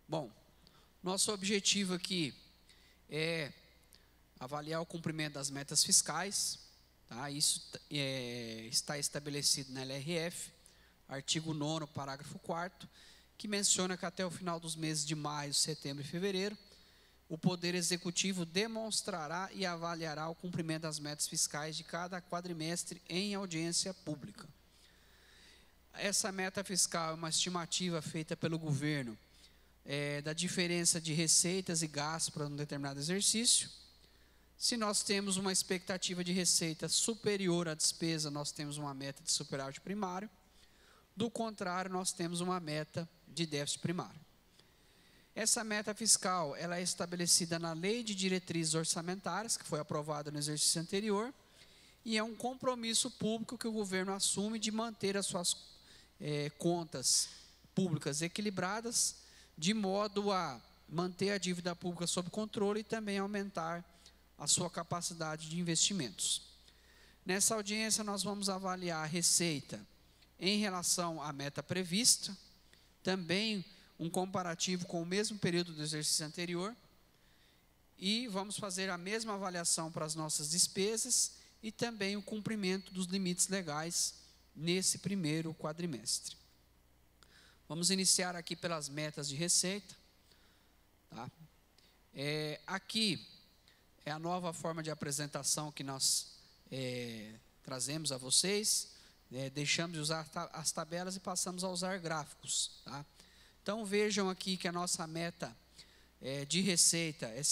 Bom, nosso objetivo aqui é avaliar o cumprimento das metas fiscais, tá? Isso está estabelecido na LRF, artigo 9º, parágrafo 4º, que menciona que até o final dos meses de maio, setembro e fevereiro, o Poder Executivo demonstrará e avaliará o cumprimento das metas fiscais de cada quadrimestre em audiência pública. Essa meta fiscal é uma estimativa feita pelo governo da diferença de receitas e gastos para um determinado exercício. Se nós temos uma expectativa de receita superior à despesa, nós temos uma meta de superávit primário. Do contrário, nós temos uma meta de déficit primário. Essa meta fiscal, ela é estabelecida na Lei de Diretrizes Orçamentárias, que foi aprovada no exercício anterior, e é um compromisso público que o governo assume de manter as suas contas públicas equilibradas, de modo a manter a dívida pública sob controle e também aumentar a sua capacidade de investimentos. Nessa audiência, nós vamos avaliar a receita em relação à meta prevista, também um comparativo com o mesmo período do exercício anterior, e vamos fazer a mesma avaliação para as nossas despesas e também o cumprimento dos limites legais nesse primeiro quadrimestre. Vamos iniciar aqui pelas metas de receita. Tá? Aqui é a nova forma de apresentação que nós trazemos a vocês. Deixamos de usar as tabelas e passamos a usar gráficos. Tá? Então, vejam aqui que a nossa meta de receita é R$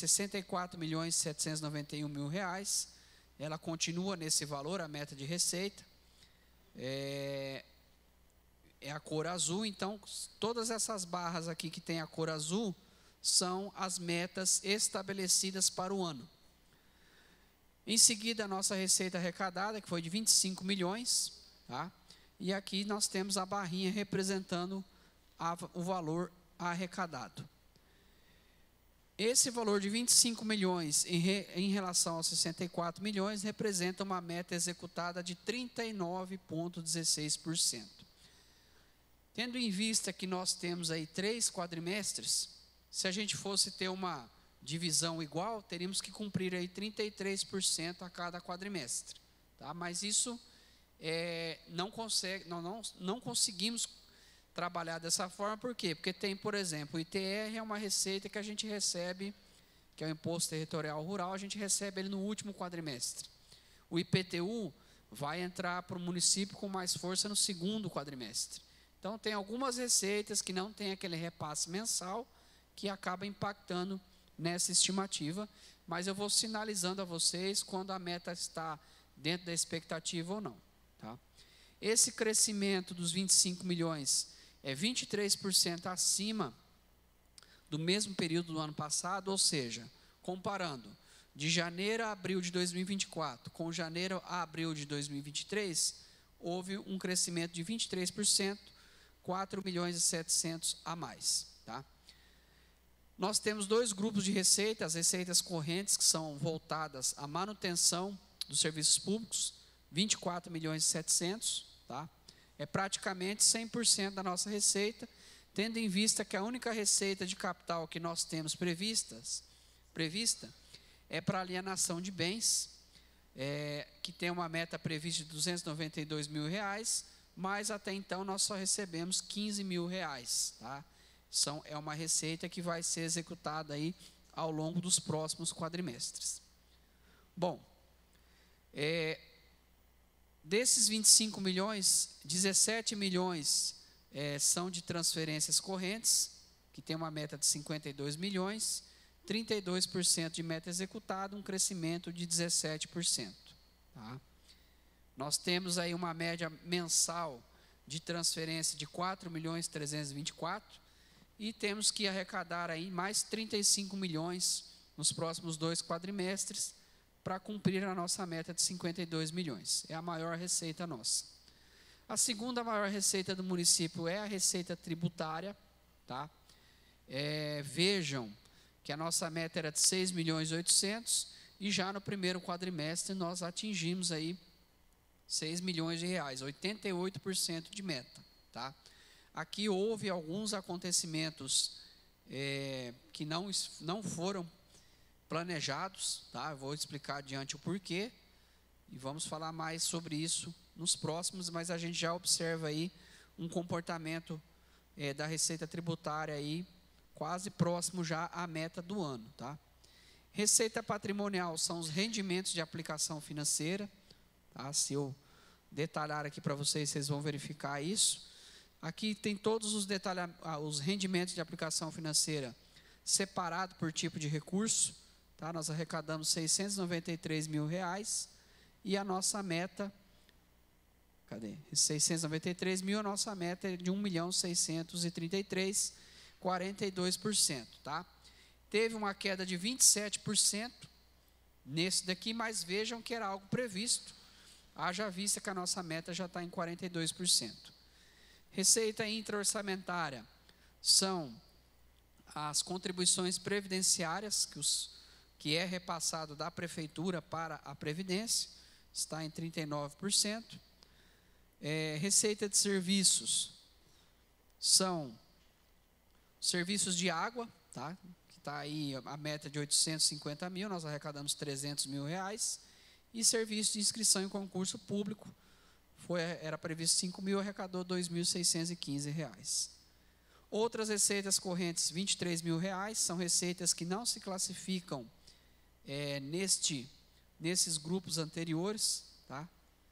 64.791.000. Ela continua nesse valor, a meta de receita. É a cor azul, então, todas essas barras aqui que tem a cor azul são as metas estabelecidas para o ano. Em seguida, a nossa receita arrecadada, que foi de 25 milhões, tá? E aqui nós temos a barrinha representando o valor arrecadado. Esse valor de 25 milhões em relação aos 64 milhões representa uma meta executada de 39,16%. Tendo em vista que nós temos aí 3 quadrimestres, se a gente fosse ter uma divisão igual, teríamos que cumprir aí 33% a cada quadrimestre. Tá? Mas isso não conseguimos trabalhar dessa forma. Por quê? Porque tem, por exemplo, o ITR é uma receita que a gente recebe, que é o Imposto Territorial Rural, a gente recebe ele no último quadrimestre. O IPTU vai entrar para o município com mais força no segundo quadrimestre. Então, tem algumas receitas que não tem aquele repasse mensal, que acaba impactando nessa estimativa, mas eu vou sinalizando a vocês quando a meta está dentro da expectativa ou não. Tá? Esse crescimento dos 25 milhões é 23% acima do mesmo período do ano passado, ou seja, comparando de janeiro a abril de 2024 com janeiro a abril de 2023, houve um crescimento de 23%, 4 milhões e 700 a mais. Tá? Nós temos 2 grupos de receita, as receitas correntes, que são voltadas à manutenção dos serviços públicos, 24 milhões e 700, tá? É praticamente 100% da nossa receita, tendo em vista que a única receita de capital que nós temos prevista é para alienação de bens, que tem uma meta prevista de R$ 292 mil, mas até então nós só recebemos R$ 15 mil. Tá? É uma receita que vai ser executada aí ao longo dos próximos quadrimestres. Bom, desses 25 milhões, 17 milhões são de transferências correntes, que tem uma meta de 52 milhões, 32% de meta executada, um crescimento de 17%. Tá? Nós temos aí uma média mensal de transferência de 4.324.000 e temos que arrecadar aí mais 35 milhões nos próximos 2 quadrimestres para cumprir a nossa meta de 52 milhões. É a maior receita nossa. A segunda maior receita do município é a receita tributária. Tá? Vejam que a nossa meta era de 6.800.000 e já no primeiro quadrimestre nós atingimos aí 6 milhões de reais, 88% de meta. Tá? Aqui houve alguns acontecimentos que não foram planejados, tá? Eu vou explicar adiante o porquê e vamos falar mais sobre isso nos próximos, mas a gente já observa aí um comportamento da receita tributária aí quase próximo já à meta do ano, tá? Receita patrimonial são os rendimentos de aplicação financeira, tá? Se eu detalhar aqui para vocês, vocês vão verificar isso. Aqui tem todos os rendimentos de aplicação financeira separado por tipo de recurso, tá? Nós arrecadamos R$693 mil e a nossa meta, cadê? 693 mil, a nossa meta é de 1.633.000, 42%, tá? Teve uma queda de 27% nesse daqui, mas vejam que era algo previsto, haja vista que a nossa meta já está em 42%. Receita intra-orçamentária são as contribuições previdenciárias que é repassado da prefeitura para a Previdência, está em 39%. Receita de serviços são serviços de água, tá? Que está aí a meta de 850 mil, nós arrecadamos 300 mil reais. E serviço de inscrição em concurso público, era previsto 5 mil, arrecadou 2.615 reais. Outras receitas correntes, 23 mil reais, são receitas que não se classificam nesses grupos anteriores, tá?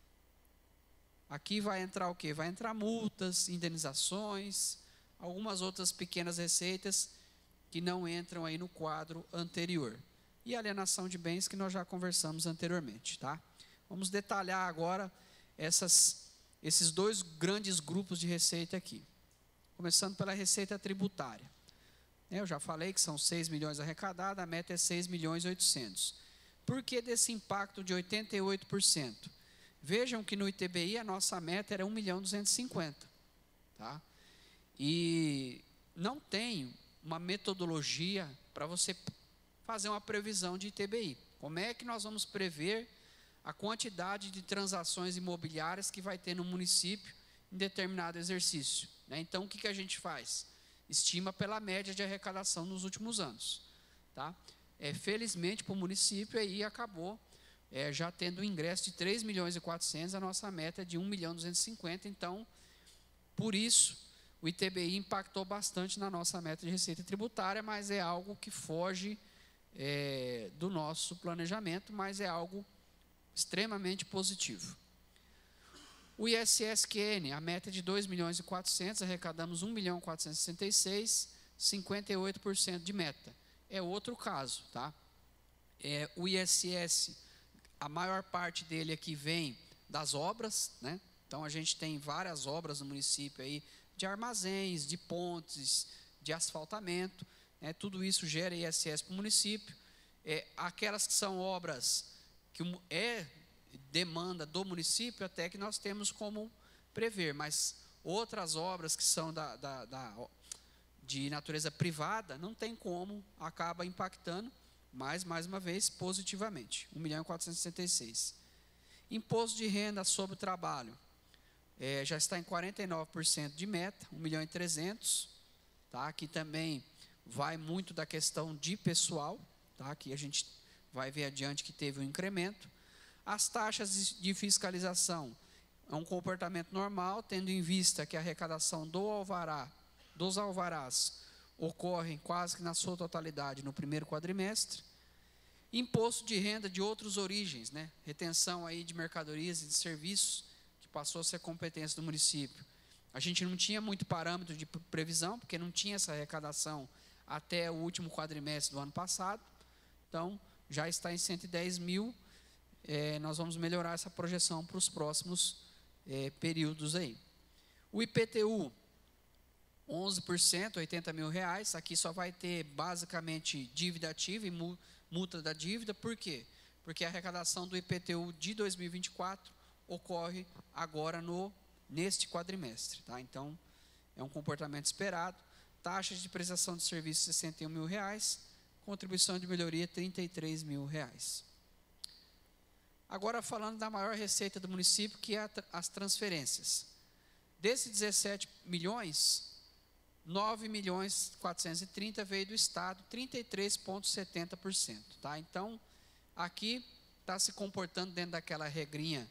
Aqui vai entrar o quê? Vai entrar multas, indenizações, algumas outras pequenas receitas que não entram aí no quadro anterior. E alienação de bens que nós já conversamos anteriormente, tá? Vamos detalhar agora esses dois grandes grupos de receita aqui. Começando pela receita tributária. Eu já falei que são 6 milhões arrecadados, a meta é 6.800.000. Por que desse impacto de 88%? Vejam que no ITBI a nossa meta era 1.250.000, tá? E não tem uma metodologia para você fazer uma previsão de ITBI. Como é que nós vamos prever a quantidade de transações imobiliárias que vai ter no município em determinado exercício, né? Então, o que a gente faz? Estima pela média de arrecadação nos últimos anos, tá? Felizmente para o município aí acabou já tendo um ingresso de 3.400.000, a nossa meta é de 1.250.000, então, por isso, o ITBI impactou bastante na nossa meta de receita tributária, mas é algo que foge do nosso planejamento, mas é algo extremamente positivo. O ISS-QN, a meta é de 2.400.000, arrecadamos 1.466.000, 58% de meta. É outro caso, tá? O ISS, a maior parte dele aqui vem das obras, né? Então a gente tem várias obras no município aí, de armazéns, de pontes, de asfaltamento, né? Tudo isso gera ISS para o município. Aquelas que são obras que demanda do município, até que nós temos como prever, mas outras obras que são de natureza privada, não tem como, acaba impactando, mas, mais uma vez, positivamente, 1.466.000. Imposto de renda sobre o trabalho, já está em 49% de meta, 1.300.000, tá? Aqui também vai muito da questão de pessoal, tá? Aqui a gente vai ver adiante que teve um incremento. As taxas de fiscalização é um comportamento normal, tendo em vista que a arrecadação dos alvarás ocorre quase que na sua totalidade no primeiro quadrimestre. Imposto de renda de outras origens, né? Retenção aí de mercadorias e de serviços, que passou a ser competência do município. A gente não tinha muito parâmetro de previsão, porque não tinha essa arrecadação até o último quadrimestre do ano passado. Então, já está em 110 mil. Nós vamos melhorar essa projeção para os próximos períodos aí. O IPTU, 11%, 80 mil reais. Aqui só vai ter basicamente dívida ativa e multa da dívida. Por quê? Porque a arrecadação do IPTU de 2024 ocorre agora neste quadrimestre, tá? Então, é um comportamento esperado. Taxa de prestação de serviço, 61 mil reais. Contribuição de melhoria, 33 mil reais. Agora, falando da maior receita do município, que é as transferências. Desses 17 milhões, 9.430.000 veio do Estado, 33,70%. Tá? Então, aqui está se comportando dentro daquela regrinha,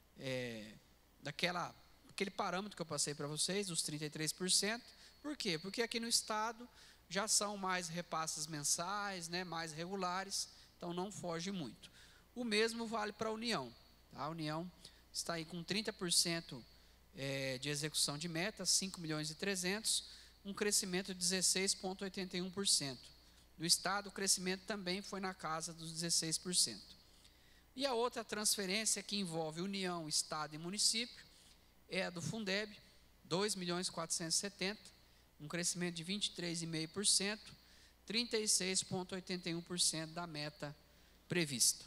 aquele parâmetro que eu passei para vocês, dos 33%. Por quê? Porque aqui no Estado já são mais repasses mensais, né, mais regulares, então não foge muito. O mesmo vale para a União. Tá? A União está aí com 30% de execução de metas, 5.300.000, um crescimento de 16,81%. Do Estado, o crescimento também foi na casa dos 16%. E a outra transferência que envolve União, Estado e município é a do Fundeb, 2.470.000, um crescimento de 23,5%, 36,81% da meta prevista.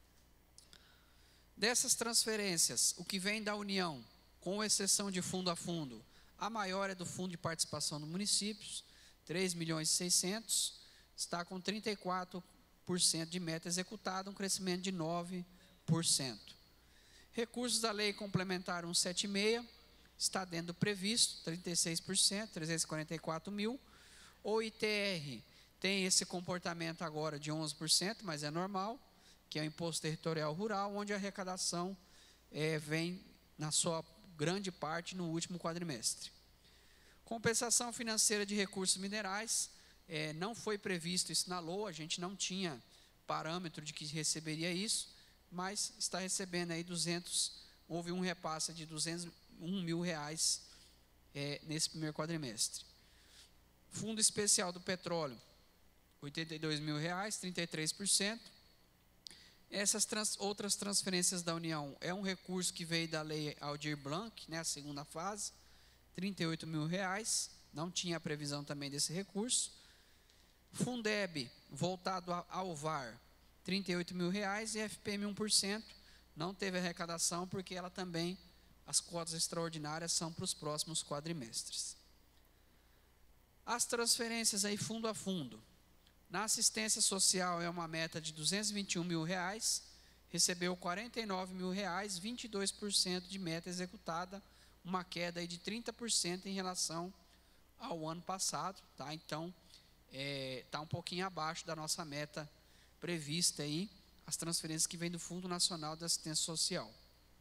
Dessas transferências, o que vem da União, com exceção de fundo a fundo, a maior é do Fundo de Participação dos Municípios, 3.600.000, está com 34% de meta executada, um crescimento de 9%. Recursos da Lei Complementar 176, está dentro do previsto, 36%, 344.000. O ITR tem esse comportamento agora de 11%, mas é normal, que é o Imposto Territorial Rural, onde a arrecadação vem na sua grande parte no último quadrimestre. Compensação financeira de recursos minerais, não foi previsto isso na LOA, a gente não tinha parâmetro de que receberia isso, mas está recebendo aí houve um repasse de R$201.000 nesse primeiro quadrimestre. Fundo Especial do Petróleo, R$82.000, 33%. Essas outras transferências da União é um recurso que veio da Lei Aldir Blanc, né, a segunda fase, R$38.000, não tinha a previsão também desse recurso. Fundeb, voltado ao VAR, R$38.000, e FPM 1%, não teve arrecadação porque ela também, as cotas extraordinárias são para os próximos quadrimestres. As transferências aí fundo a fundo. Na assistência social é uma meta de R$221.000, recebeu R$49.000, 22% de meta executada, uma queda aí de 30% em relação ao ano passado. Tá? Então, está um pouquinho abaixo da nossa meta prevista aí, as transferências que vêm do Fundo Nacional de Assistência Social.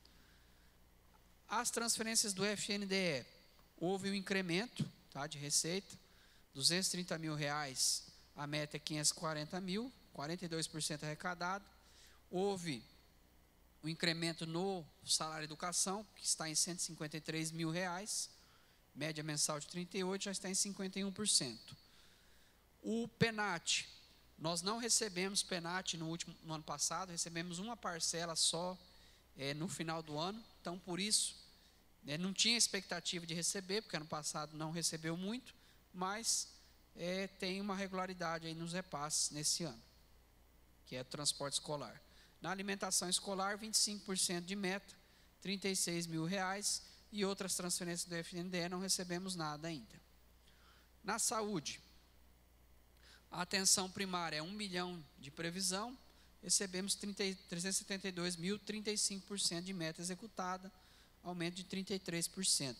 As transferências do FNDE, houve um incremento, tá, de receita, R$230.000, a meta é R$540.000, 42% arrecadado. Houve um incremento no salário educação, que está em R$153.000, média mensal de 38%, já está em 51%. O PENAT, nós não recebemos PENAT no ano passado, recebemos uma parcela só no final do ano, então por isso, não tinha expectativa de receber, porque ano passado não recebeu muito, mas tem uma regularidade aí nos repasses nesse ano, que é transporte escolar. Na alimentação escolar, 25% de meta, R$36.000, e outras transferências do FNDE não recebemos nada ainda. Na saúde, a atenção primária é 1 milhão de previsão, recebemos 372.000, 35% de meta executada, aumento de 33%.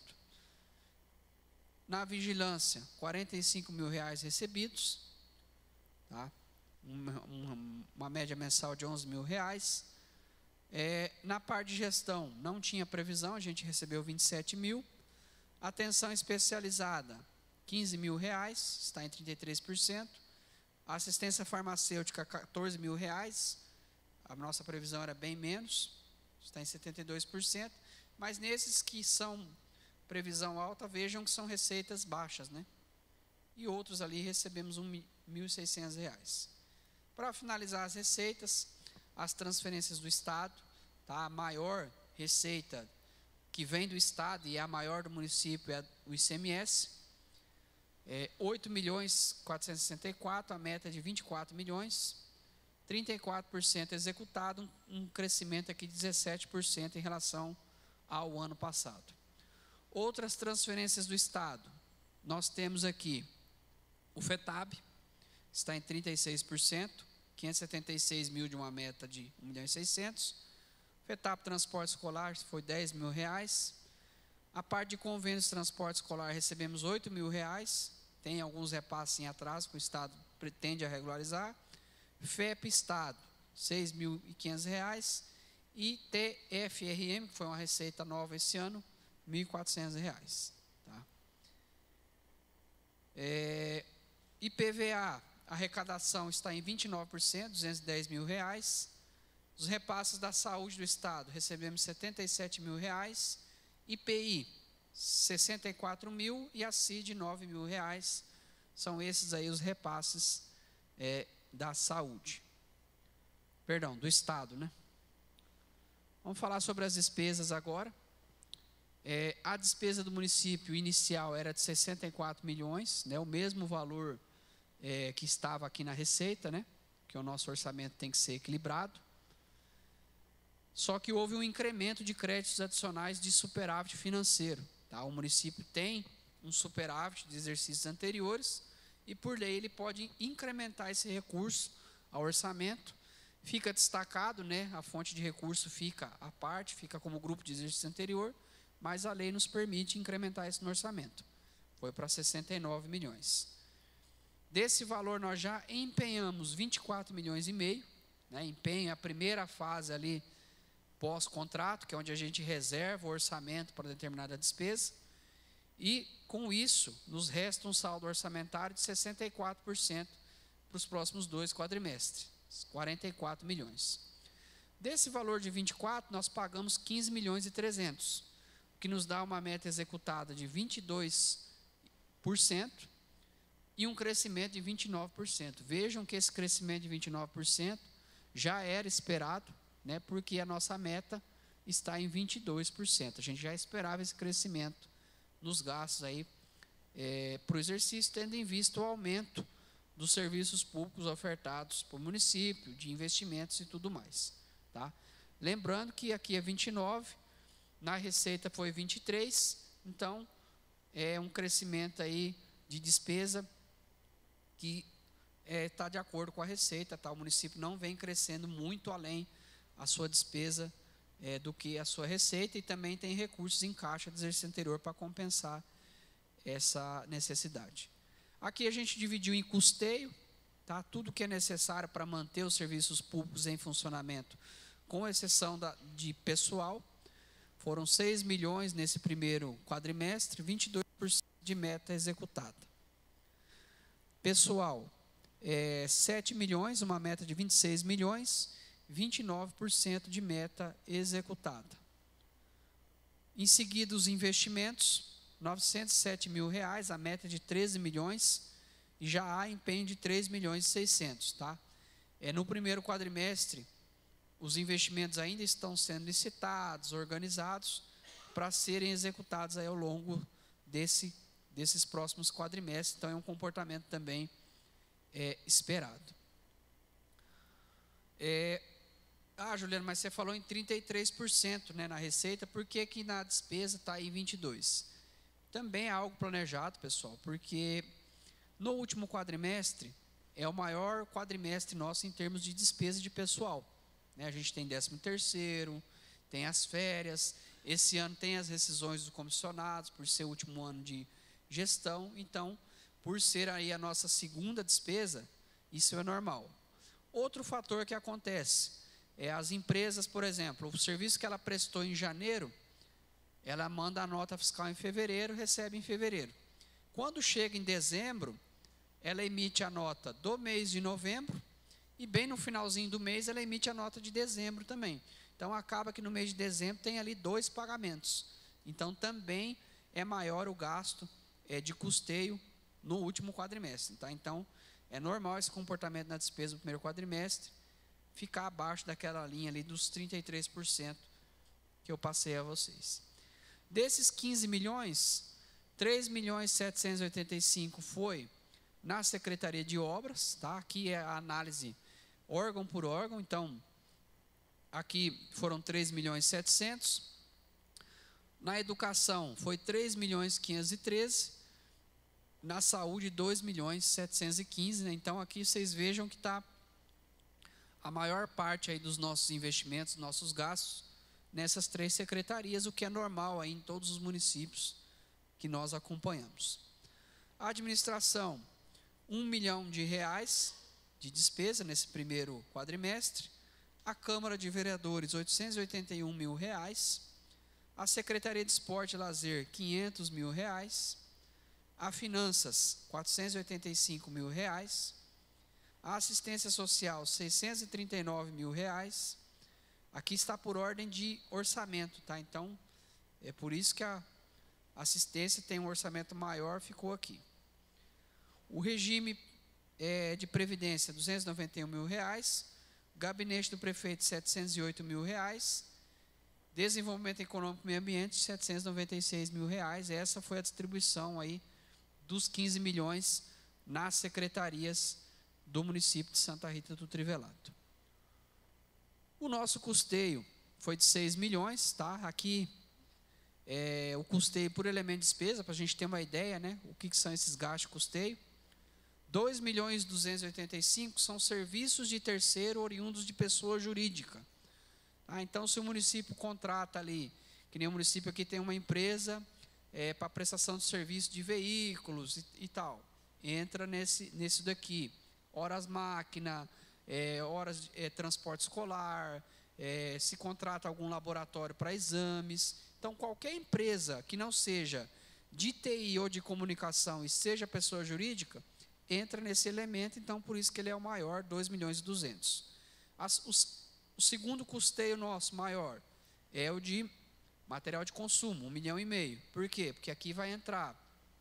Na vigilância, R$45.000 recebidos, tá? Uma média mensal de R$11.000. Na parte de gestão, não tinha previsão, a gente recebeu 27.000. Atenção especializada, R$15.000, está em 33%. Assistência farmacêutica, R$14.000, a nossa previsão era bem menos, está em 72%. Mas nesses que são previsão alta, vejam que são receitas baixas, né? E outros ali recebemos R$1.600. Para finalizar as receitas, as transferências do Estado, tá? A maior receita que vem do Estado e a maior do município é o ICMS, 8.464.000, a meta de 24 milhões, 34% executado, um crescimento aqui de 17% em relação ao ano passado. Outras transferências do Estado, nós temos aqui o FETAB, está em 36%, 576.000 de uma meta de 1.600.000. FETAB Transporte Escolar foi R$10.000. A parte de convênios de transporte escolar recebemos R$8.000, tem alguns repasses em atraso que o Estado pretende regularizar. FEP Estado, R$ 6.500. E TFRM, que foi uma receita nova esse ano, R$ 1.400. Tá? IPVA, a arrecadação está em 29%, R$ 210 mil. Os repasses da saúde do Estado, recebemos R$ 77 mil. IPI, 64 mil, e a CID, 9 mil reais. São esses aí os repasses da saúde. Perdão, do Estado, né? Vamos falar sobre as despesas agora. A despesa do município inicial era de 64 milhões, né? O mesmo valor que estava aqui na receita, né? Que o nosso orçamento tem que ser equilibrado. Só que houve um incremento de créditos adicionais de superávit financeiro. Tá? O município tem um superávit de exercícios anteriores e, por lei, ele pode incrementar esse recurso ao orçamento. Fica destacado, né? A fonte de recurso fica à parte, fica como grupo de exercício anterior, mas a lei nos permite incrementar isso no orçamento. Foi para 69 milhões. Desse valor, nós já empenhamos 24 milhões e meio. Né? Empenho a primeira fase ali, pós-contrato, que é onde a gente reserva o orçamento para determinada despesa, e com isso nos resta um saldo orçamentário de 64% para os próximos 2 quadrimestres, 44 milhões. Desse valor de 24, nós pagamos 15 milhões e 300, o que nos dá uma meta executada de 22% e um crescimento de 29%. Vejam que esse crescimento de 29% já era esperado, né, porque a nossa meta está em 22%. A gente já esperava esse crescimento nos gastos aí para o exercício, tendo em vista o aumento dos serviços públicos ofertados por município, de investimentos e tudo mais. Tá? Lembrando que aqui é 29, na receita foi 23, então é um crescimento aí de despesa que está de acordo com a receita. Tá? O município não vem crescendo muito além a sua despesa do que a sua receita, e também tem recursos em caixa do exercício anterior para compensar essa necessidade. Aqui a gente dividiu em custeio, tá? Tudo que é necessário para manter os serviços públicos em funcionamento, com exceção de pessoal. Foram 6 milhões nesse primeiro quadrimestre, 22% de meta executada. Pessoal, 7 milhões, uma meta de 26 milhões, 29% de meta executada. Em seguida, os investimentos, R$ 907 mil, a meta de 13 milhões, e já há empenho de 3 milhões e 600. Tá? No primeiro quadrimestre, os investimentos ainda estão sendo licitados, organizados, para serem executados aí ao longo desses próximos quadrimestres. Então, é um comportamento também esperado. Juliano, mas você falou em 33%, né, na receita, por que que na despesa está aí 22%? Também é algo planejado, pessoal, porque no último quadrimestre é o maior quadrimestre nosso em termos de despesa de pessoal. Né? A gente tem 13º, tem as férias, esse ano tem as rescisões dos comissionados, por ser o último ano de gestão. Então, por ser aí a nossa segunda despesa, isso é normal. Outro fator que acontece as empresas, por exemplo, o serviço que ela prestou em janeiro, ela manda a nota fiscal em fevereiro, recebe em fevereiro. Quando chega em dezembro, ela emite a nota do mês de novembro, e bem no finalzinho do mês ela emite a nota de dezembro também. Então acaba que no mês de dezembro tem ali 2 pagamentos. Então também é maior o gasto de custeio no último quadrimestre. Tá? Então é normal esse comportamento na despesa do primeiro quadrimestre ficar abaixo daquela linha ali dos 33% que eu passei a vocês. Desses 15 milhões, 3 milhões 785 foi na Secretaria de Obras, tá? Aqui é a análise órgão por órgão. Então, aqui foram 3 milhões 700. Na educação foi 3 milhões 513. Na saúde, 2 milhões 715. Né? Então, aqui vocês vejam que está a maior parte aí dos nossos investimentos, nossos gastos, nessas 3 secretarias, o que é normal aí em todos os municípios que nós acompanhamos. A administração, R$ 1 milhão de despesa nesse primeiro quadrimestre. A Câmara de Vereadores, R$ 881 mil. A Secretaria de Esporte e Lazer, R$ 500 mil. A Finanças, R$ 485 mil. A Assistência Social, R$ 639 mil. Aqui está por ordem de orçamento, tá? Então, é por isso que a assistência tem um orçamento maior, ficou aqui. O regime de previdência, R$ 291 mil. Gabinete do prefeito, R$ 708 mil. Desenvolvimento Econômico e Meio Ambiente, R$ 796 mil. Essa foi a distribuição aí dos 15 milhões nas secretarias do município de Santa Rita do Trivelato. O nosso custeio foi de 6 milhões, tá? Aqui o custeio por elemento de despesa, para a gente ter uma ideia, né? O que são esses gastos de custeio. 2 milhões 285 são serviços de terceiro oriundos de pessoa jurídica. Então, se o município contrata ali, que nem o município aqui tem uma empresa para prestação de serviço de veículos e tal, entra nesse daqui. Horas máquina, horas de transporte escolar, se contrata algum laboratório para exames. Então, qualquer empresa que não seja de TI ou de comunicação e seja pessoa jurídica, entra nesse elemento, então por isso que ele é o maior, 2 milhões e 200. O segundo custeio nosso maior é o de material de consumo, 1,5 milhão. Por quê? Porque aqui vai entrar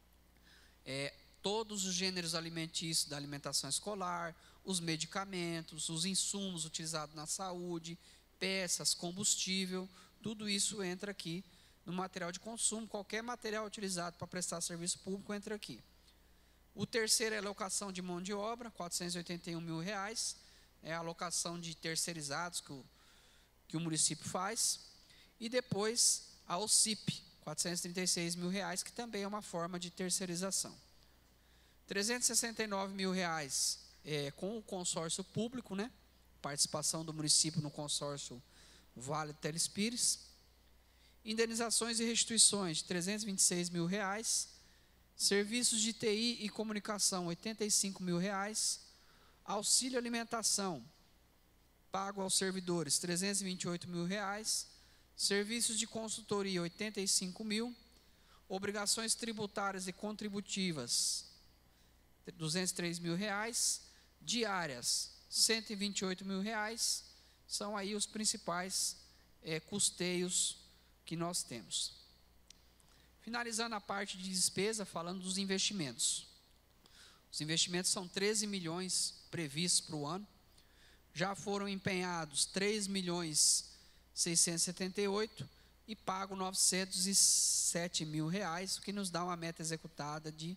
todos os gêneros alimentícios da alimentação escolar, os medicamentos, os insumos utilizados na saúde, peças, combustível, tudo isso entra aqui no material de consumo. Qualquer material utilizado para prestar serviço público entra aqui. O terceiro é a alocação de mão de obra, R$ 481 mil. É a alocação de terceirizados que o município faz. E depois a OCIP, R$ 436 mil, que também é uma forma de terceirização. R$ 369 mil com o consórcio público, né? Participação do município no consórcio Vale do Telespires. Indenizações e restituições, R$ 326 mil. Serviços de TI e comunicação, R$ 85 mil. Auxílio alimentação, pago aos servidores, R$ 328 mil. Serviços de consultoria, R$ 85 mil. Obrigações tributárias e contributivas, R$ 203 mil. Diárias, R$ 128 mil. São aí os principais custeios que nós temos. Finalizando a parte de despesa, falando dos investimentos. Os investimentos são 13 milhões previstos para o ano. Já foram empenhados 3 milhões 678 e pago 907 mil reais, o que nos dá uma meta executada de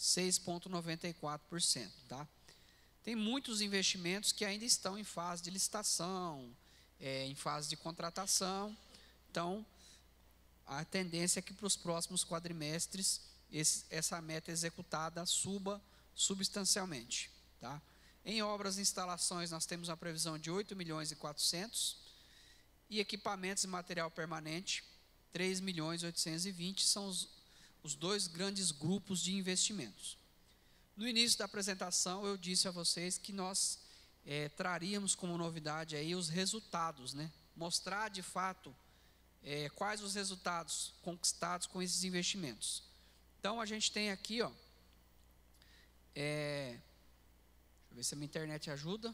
6,94%, tá? Tem muitos investimentos que ainda estão em fase de licitação, em fase de contratação. Então, a tendência é que para os próximos quadrimestres essa meta executada suba substancialmente, tá? Em obras e instalações nós temos uma previsão de 8 milhões e 400 e equipamentos e material permanente 3 milhões e 820 são os dois grandes grupos de investimentos. No início da apresentação eu disse a vocês que nós traríamos como novidade aí os resultados, né? Mostrar de fato quais os resultados conquistados com esses investimentos. Então a gente tem aqui, ó, deixa eu ver se a minha internet ajuda.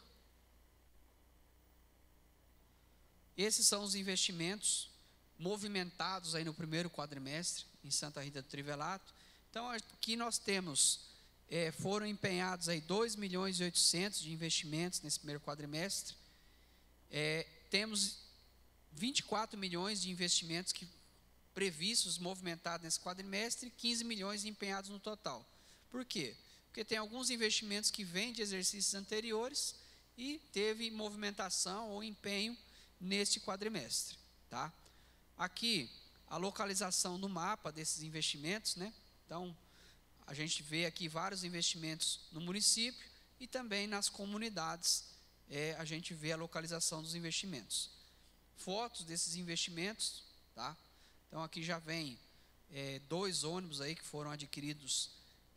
Esses são os investimentos movimentados aí no primeiro quadrimestre em Santa Rita do Trivelato. Então aqui nós temos, foram empenhados aí 2 milhões e 800 de investimentos nesse primeiro quadrimestre. Temos 24 milhões de investimentos previstos, movimentados nesse quadrimestre, e 15 milhões empenhados no total. Por quê? Porque tem alguns investimentos que vêm de exercícios anteriores e teve movimentação ou empenho neste quadrimestre, tá? Aqui, a localização no mapa desses investimentos, né? Então, a gente vê aqui vários investimentos no município e também nas comunidades, a gente vê a localização dos investimentos. Fotos desses investimentos, tá? Então aqui já vem 2 ônibus aí que foram adquiridos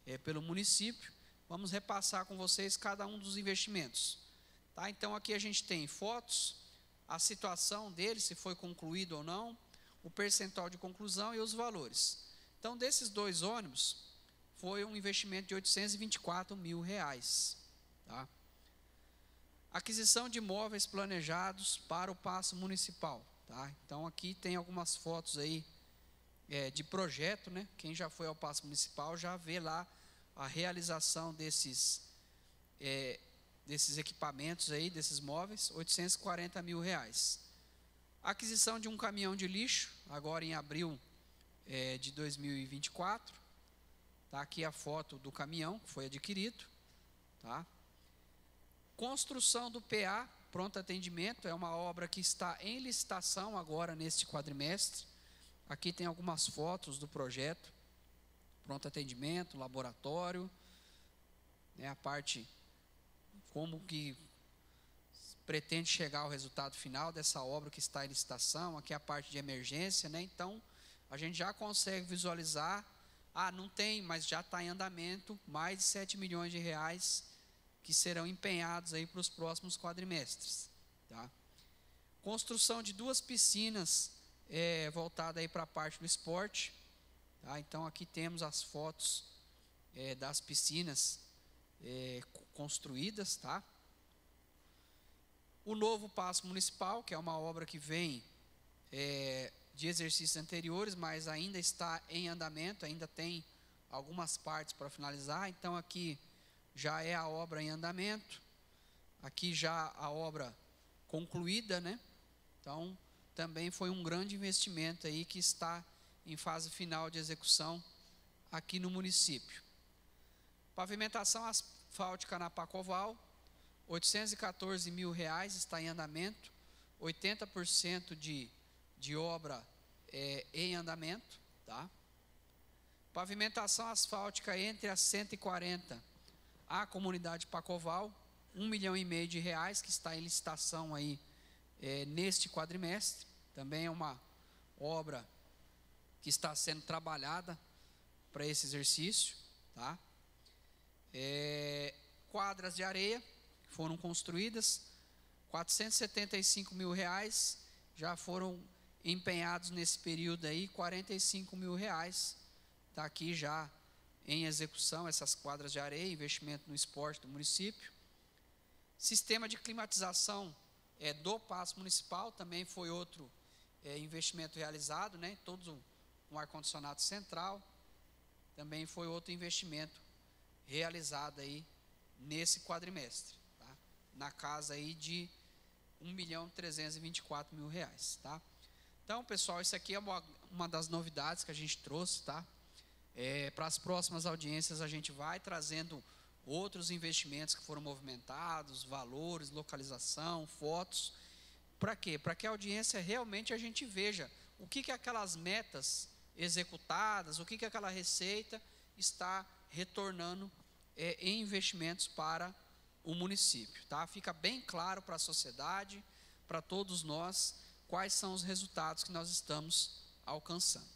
pelo município. Vamos repassar com vocês cada um dos investimentos. Tá? Então, aqui a gente tem fotos, a situação dele, se foi concluído ou não, o percentual de conclusão e os valores. Então, desses 2 ônibus, foi um investimento de R$824 mil. Tá? Aquisição de imóveis planejados para o Paço Municipal. Tá? Então, aqui tem algumas fotos aí de projeto, né? Quem já foi ao Paço Municipal já vê lá a realização desses equipamentos aí, desses móveis, R$840 mil. Aquisição de um caminhão de lixo, agora em abril de 2024. Tá aqui a foto do caminhão que foi adquirido. Tá? Construção do PA, pronto atendimento, é uma obra que está em licitação agora neste quadrimestre. Aqui tem algumas fotos do projeto, pronto atendimento, laboratório, né, a parte como que pretende chegar ao resultado final dessa obra que está em licitação. Aqui a parte de emergência, né? Então a gente já consegue visualizar, não tem, mas já está em andamento, mais de R$7 milhões que serão empenhados aí para os próximos quadrimestres. Tá? Construção de 2 piscinas voltada aí para a parte do esporte. Tá? Então aqui temos as fotos das piscinas construídas. Tá? O novo Paço Municipal, que é uma obra que vem de exercícios anteriores, mas ainda está em andamento, ainda tem algumas partes para finalizar. Então aqui já é a obra em andamento, aqui já a obra concluída, né? Então também foi um grande investimento aí que está em fase final de execução aqui no município. Pavimentação asfáltica na Pacoval, R$814 mil está em andamento, 80% de obra em andamento. Tá? Pavimentação asfáltica entre a 140 a comunidade Pacoval, R$1,5 milhão que está em licitação aí neste quadrimestre. Também é uma obra que está sendo trabalhada para esse exercício. Tá? Quadras de areia que foram construídas, R$475 mil, já foram empenhados nesse período aí, R$45 mil. Está aqui já em execução essas quadras de areia, investimento no esporte do município. Sistema de climatização do Paço Municipal, também foi outro investimento realizado, né? Todo um ar-condicionado central, também foi outro investimento realizado aí nesse quadrimestre, tá? Na casa aí de R$1.324.000, tá? Então, pessoal, isso aqui é uma das novidades que a gente trouxe, tá? Para as próximas audiências a gente vai trazendo outros investimentos que foram movimentados, valores, localização, fotos. Para quê? Para que a audiência realmente a gente veja o que aquelas metas executadas, o que aquela receita está retornando em investimentos para o município. Tá? Fica bem claro para a sociedade, para todos nós, quais são os resultados que nós estamos alcançando.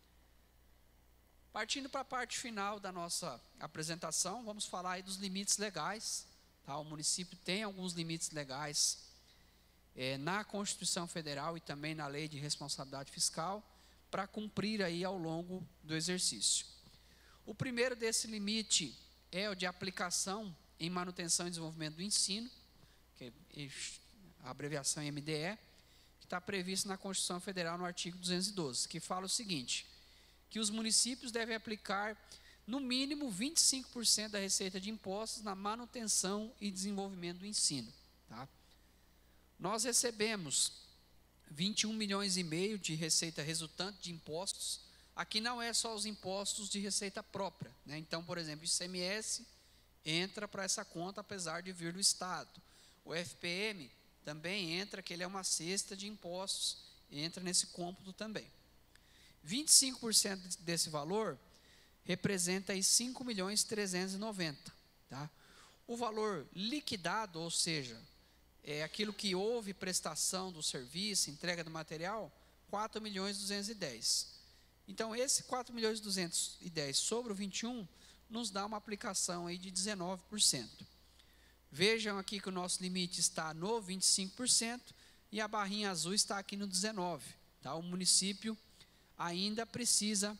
Partindo para a parte final da nossa apresentação, vamos falar aí dos limites legais. Tá? O município tem alguns limites legais na Constituição Federal e também na Lei de Responsabilidade Fiscal para cumprir aí ao longo do exercício. O primeiro desse limite é o de aplicação em manutenção e desenvolvimento do ensino, que a abreviação é MDE, que está previsto na Constituição Federal no artigo 212, que fala o seguinte: que os municípios devem aplicar no mínimo 25% da receita de impostos na manutenção e desenvolvimento do ensino. Tá? Nós recebemos 21,5 milhões de receita resultante de impostos. Aqui não é só os impostos de receita própria, né? Então, por exemplo, o ICMS entra para essa conta, apesar de vir do Estado. O FPM também entra, que ele é uma cesta de impostos, entra nesse cômputo também. 25% desse valor representa aí 5.390.000, tá? O valor liquidado, ou seja, aquilo que houve prestação do serviço, entrega do material, 4.210.000. Então, esse 4.210.000 sobre o 21, nos dá uma aplicação aí de 19%. Vejam aqui que o nosso limite está no 25% e a barrinha azul está aqui no 19%. Tá? O município ainda precisa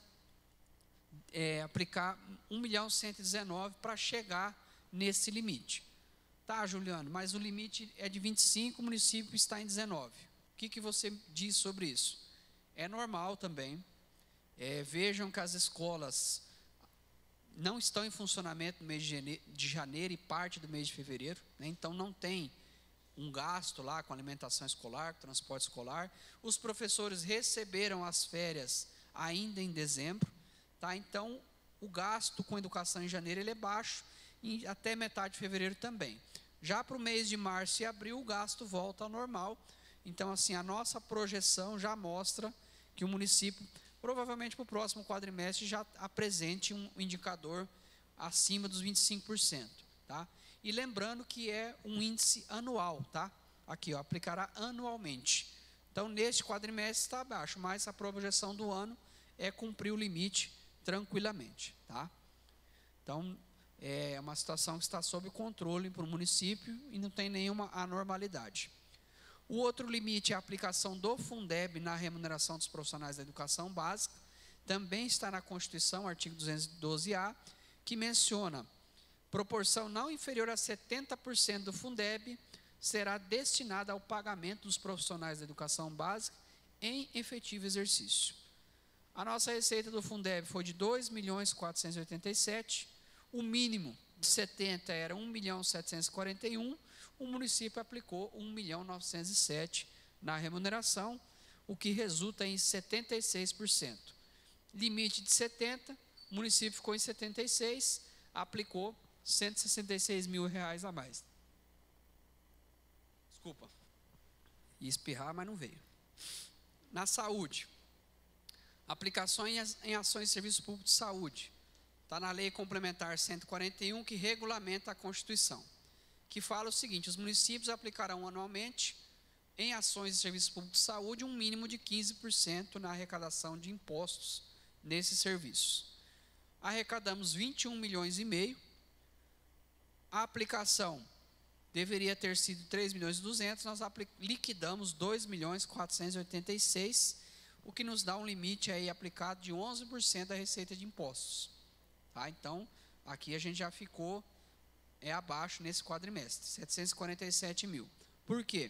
aplicar 1.119.000 para chegar nesse limite. Tá, Juliano, mas o limite é de 25, o município está em 19. O que você diz sobre isso? É normal também. Vejam que as escolas não estão em funcionamento no mês de janeiro e parte do mês de fevereiro, né? Então não tem um gasto lá com alimentação escolar, com transporte escolar. Os professores receberam as férias ainda em dezembro, tá? Então o gasto com educação em janeiro ele é baixo e até metade de fevereiro também. Já para o mês de março e abril o gasto volta ao normal. Então assim, a nossa projeção já mostra que o município provavelmente para o próximo quadrimestre já apresente um indicador acima dos 25%, tá? E lembrando que é um índice anual, tá? Aqui, ó, aplicará anualmente. Então, neste quadrimestre está abaixo, mas a projeção do ano é cumprir o limite tranquilamente, tá? Então, é uma situação que está sob controle para o município e não tem nenhuma anormalidade. O outro limite é a aplicação do Fundeb na remuneração dos profissionais da educação básica. Também está na Constituição, artigo 212-A, que menciona: proporção não inferior a 70% do Fundeb será destinada ao pagamento dos profissionais da educação básica em efetivo exercício. A nossa receita do Fundeb foi de 2.487.000, o mínimo de 70 era 1.741.000, o município aplicou 1.907.000 na remuneração, o que resulta em 76%. Limite de 70, o município ficou em 76, aplicou R$166.000 a mais. Desculpa, ia espirrar, mas não veio. Na saúde, aplicações em ações de serviço público de saúde. Está na Lei Complementar 141, que regulamenta a Constituição, que fala o seguinte: os municípios aplicarão anualmente em ações de serviço público de saúde um mínimo de 15% na arrecadação de impostos nesses serviços. Arrecadamos 21,5 milhões. A aplicação deveria ter sido 3.200.000, nós liquidamos 2.486.000, o que nos dá um limite aí aplicado de 11% da receita de impostos. Tá? Então, aqui a gente já ficou abaixo nesse quadrimestre, 747.000. Por quê?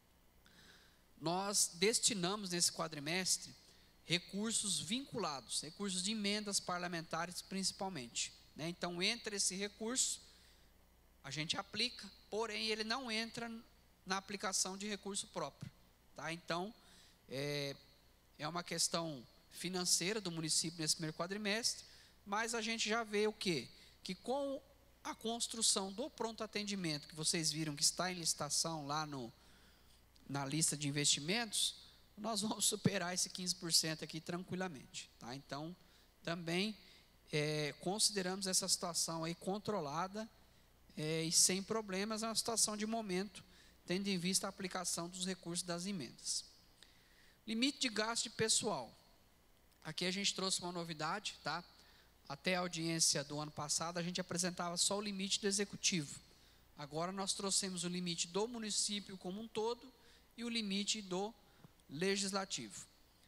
Nós destinamos nesse quadrimestre recursos vinculados, recursos de emendas parlamentares principalmente, né? Então, entra esse recurso, a gente aplica, porém ele não entra na aplicação de recurso próprio, tá? Então, é uma questão financeira do município nesse primeiro quadrimestre, mas a gente já vê o quê? Que com a construção do pronto atendimento, que vocês viram que está em licitação lá na lista de investimentos, nós vamos superar esse 15% aqui tranquilamente, tá? Então, também consideramos essa situação aí controlada e sem problemas, é uma situação de momento, tendo em vista a aplicação dos recursos das emendas. Limite de gasto de pessoal. Aqui a gente trouxe uma novidade, tá? Até a audiência do ano passado, a gente apresentava só o limite do executivo. Agora nós trouxemos o limite do município como um todo e o limite do legislativo.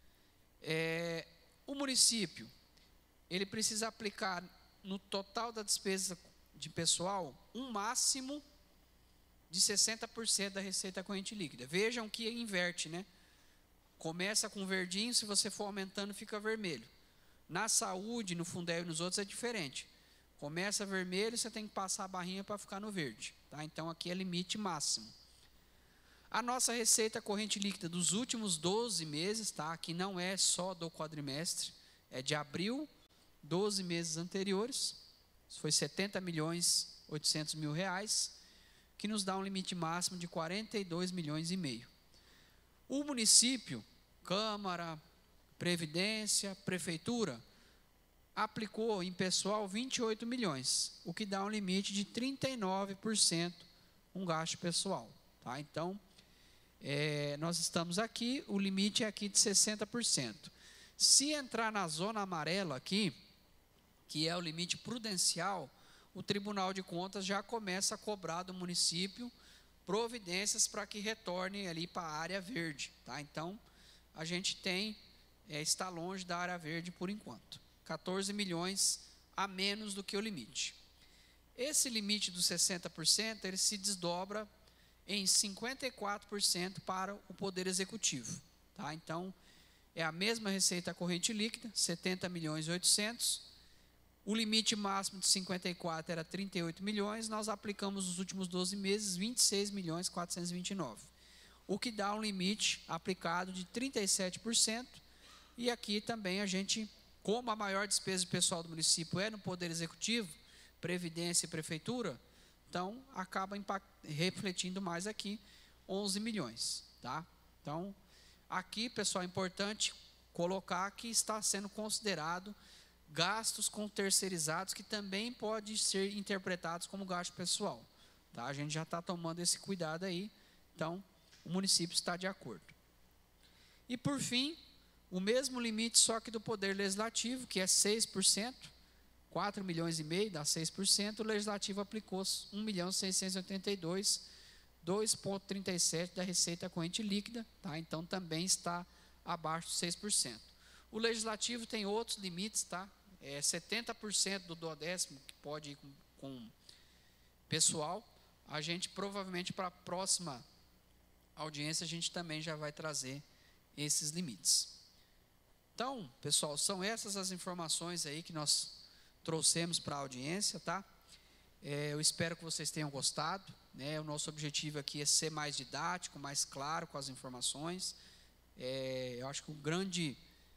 O município, ele precisa aplicar no total da despesa de pessoal um máximo de 60% da receita corrente líquida. Vejam que inverte, né? Começa com verdinho, se você for aumentando fica vermelho. Na saúde, no Fundeb e nos outros é diferente. Começa vermelho, você tem que passar a barrinha para ficar no verde, tá? Então aqui é limite máximo. A nossa receita corrente líquida dos últimos 12 meses, tá? Aqui não é só do quadrimestre, é de abril, 12 meses anteriores. Isso foi R$70.800.000, que nos dá um limite máximo de R$42,5 milhões. O município, Câmara, Previdência, Prefeitura, aplicou em pessoal 28 milhões, o que dá um limite de 39% um gasto pessoal, tá? Então, nós estamos aqui, o limite é aqui de 60%. Se entrar na zona amarela aqui, que é o limite prudencial, o Tribunal de Contas já começa a cobrar do município providências para que retorne ali para a área verde, tá? Então, a gente está longe da área verde por enquanto. 14 milhões a menos do que o limite. Esse limite dos 60%, ele se desdobra em 54% para o Poder Executivo, tá? Então, é a mesma receita corrente líquida, 70 milhões e 800. O limite máximo de 54 era 38 milhões, nós aplicamos nos últimos 12 meses 26 milhões 429. O que dá um limite aplicado de 37%. E aqui também a gente, como a maior despesa pessoal do município é no Poder Executivo, Previdência e Prefeitura, então acaba refletindo mais aqui 11 milhões, tá? Então, aqui, pessoal, é importante colocar que está sendo considerado gastos com terceirizados que também podem ser interpretados como gasto pessoal, tá? A gente já está tomando esse cuidado aí, então o município está de acordo. E por fim, o mesmo limite só que do Poder Legislativo, que é 6%, 4 milhões e meio dá 6%, o Legislativo aplicou 1.682.000, 2,37 da receita corrente líquida, tá? Então também está abaixo de 6%. O Legislativo tem outros limites, tá? 70% do 12º que pode ir com pessoal. A gente provavelmente para a próxima audiência a gente também já vai trazer esses limites. Então, pessoal, são essas as informações aí que nós trouxemos para a audiência, tá? Eu espero que vocês tenham gostado, né? O nosso objetivo aqui é ser mais didático, mais claro com as informações. Eu acho que o grande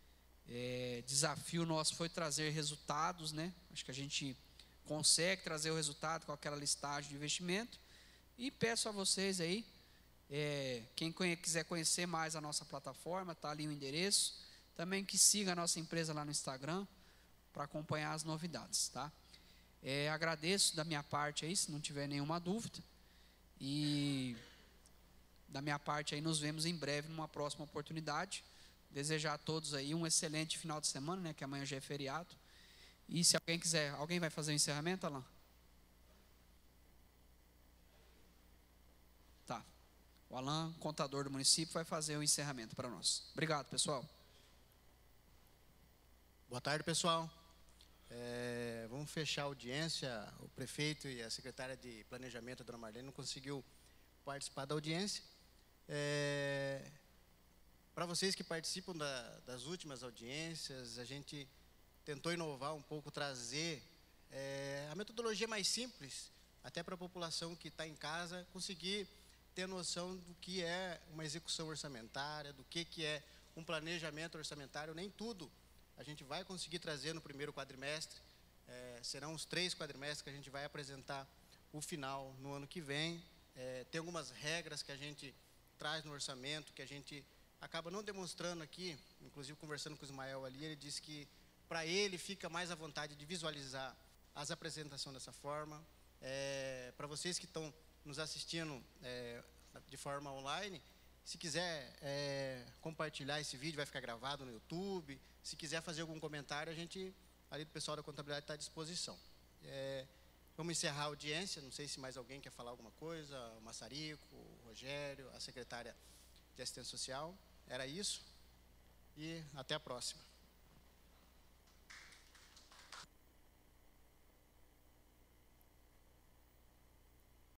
desafio nosso foi trazer resultados, né? Acho que a gente consegue trazer o resultado com aquela listagem de investimento. E peço a vocês aí, quem quiser conhecer mais a nossa plataforma, está ali o endereço. Também que siga a nossa empresa lá no Instagram para acompanhar as novidades, tá? Agradeço da minha parte aí, se não tiver nenhuma dúvida. E da minha parte aí, nos vemos em breve numa próxima oportunidade. Desejar a todos aí um excelente final de semana, né? Que amanhã já é feriado. E se alguém quiser, alguém vai fazer o encerramento, Alain? Tá. O Alain, contador do município, vai fazer o encerramento para nós. Obrigado, pessoal. Boa tarde, pessoal. Vamos fechar a audiência. O prefeito e a secretária de Planejamento, a dona Marlene, não conseguiu participar da audiência. Para vocês que participam das últimas audiências, a gente tentou inovar um pouco, trazer a metodologia mais simples, até para a população que está em casa conseguir ter noção do que é uma execução orçamentária, do que é um planejamento orçamentário. Nem tudo a gente vai conseguir trazer no primeiro quadrimestre, serão os 3 quadrimestres que a gente vai apresentar o final no ano que vem. Tem algumas regras que a gente traz no orçamento, que a gente acaba não demonstrando aqui, inclusive conversando com o Ismael ali, ele disse que para ele fica mais à vontade de visualizar as apresentações dessa forma. Para vocês que estão nos assistindo de forma online, se quiser compartilhar esse vídeo, vai ficar gravado no YouTube. Se quiser fazer algum comentário, a gente, ali do pessoal da contabilidade, está à disposição. Vamos encerrar a audiência. Não sei se mais alguém quer falar alguma coisa. O Massarico, o Rogério, a secretária de Assistência Social. Era isso. E até a próxima.